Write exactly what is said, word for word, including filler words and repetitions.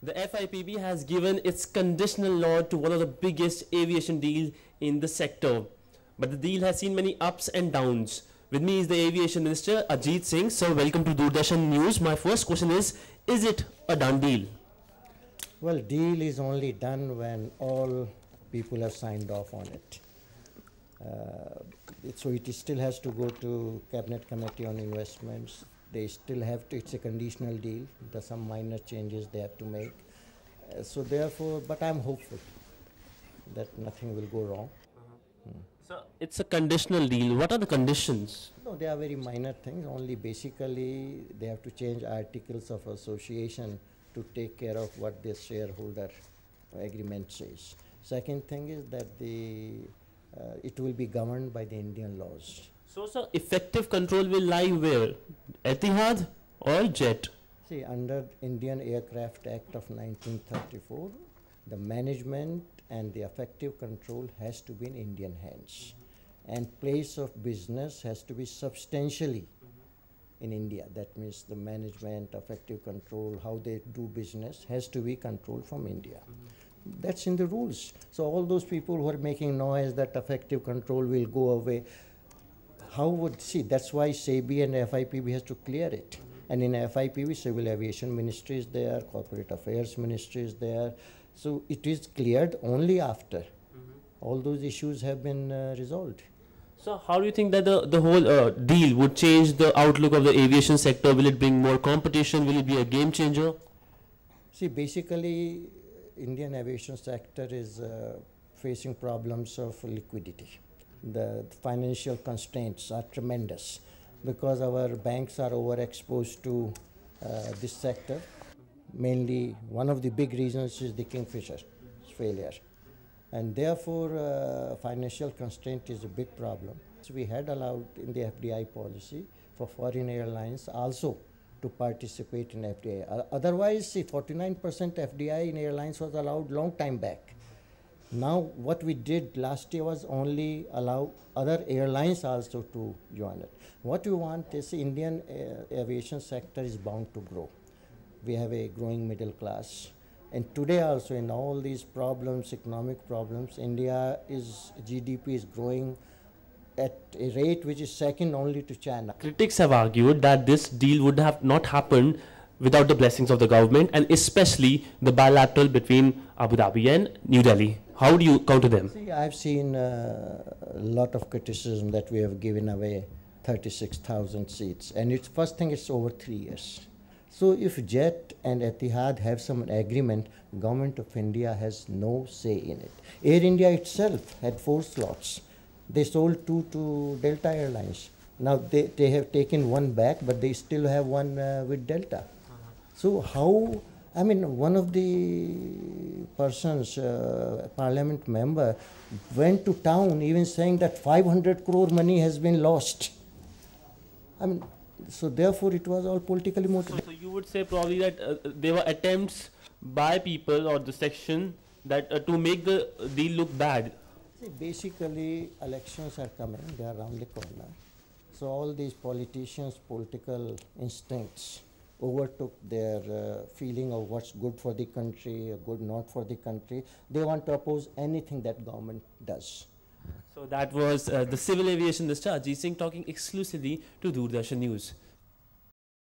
The F I P B has given its conditional nod to one of the biggest aviation deals in the sector. But the deal has seen many ups and downs. With me is the Aviation Minister, Ajit Singh. Sir, welcome to Doordarshan News. My first question is, is it a done deal? Well, deal is only done when all people have signed off on it. Uh, it so it still has to go to Cabinet Committee on Investments. They still have to, it's a conditional deal. There's some minor changes they have to make. Uh, so therefore, but I'm hopeful that nothing will go wrong. Uh-huh. hmm. So it's a conditional deal. What are the conditions? No, they are very minor things. Only basically they have to change articles of association to take care of what the shareholder agreement says. Second thing is that the uh, it will be governed by the Indian laws. So, sir, effective control will lie where? Etihad or Jet? See, under Indian Aircraft Act of nineteen thirty-four, the management and the effective control has to be in Indian hands. And place of business has to be substantially in India. That means the management, effective control, how they do business has to be controlled from India. Mm-hmm. That's in the rules. So all those people who are making noise that effective control will go away, how would, see, that's why S E B I and F I P B has to clear it. Mm-hmm. And in F I P B, Civil Aviation Ministry is there, Corporate Affairs Ministry is there. So it is cleared only after mm-hmm. all those issues have been uh, resolved. So how do you think that the, the whole uh, deal would change the outlook of the aviation sector? Will it bring more competition? Will it be a game changer? See, basically, Indian aviation sector is uh, facing problems of liquidity. The financial constraints are tremendous because our banks are overexposed to uh, this sector. Mainly, one of the big reasons is the Kingfisher's failure. And therefore, uh, financial constraint is a big problem. So we had allowed in the F D I policy for foreign airlines also to participate in F D I. Uh, otherwise, see, forty-nine percent F D I in airlines was allowed long time back. Now, what we did last year was only allow other airlines also to join it. What we want is the Indian uh, aviation sector is bound to grow. We have a growing middle class. And today also in all these problems, economic problems, India is, G D P is growing at a rate which is second only to China. Critics have argued that this deal would have not happened without the blessings of the government, and especially the bilateral between Abu Dhabi and New Delhi. How do you counter them? See, I've seen uh, a lot of criticism that we have given away thirty-six thousand seats. And it's first thing, it's over three years. So if Jet and Etihad have some agreement, Government of India has no say in it. Air India itself had four slots. They sold two to Delta Airlines. Now they, they have taken one back, but they still have one uh, with Delta. Uh-huh. So how, I mean, one of the persons, uh, parliament member, went to town even saying that five hundred crore money has been lost. I mean, so therefore it was all politically motivated. So, so you would say probably that uh, there were attempts by people or the section that uh, to make the deal look bad. See, basically elections are coming, they are around the corner. So all these politicians' political instincts overtook their uh, feeling of what's good for the country, or good not for the country. They want to oppose anything that government does. So that was uh, the Civil Aviation Minister Ajit Singh talking exclusively to Doordarshan News.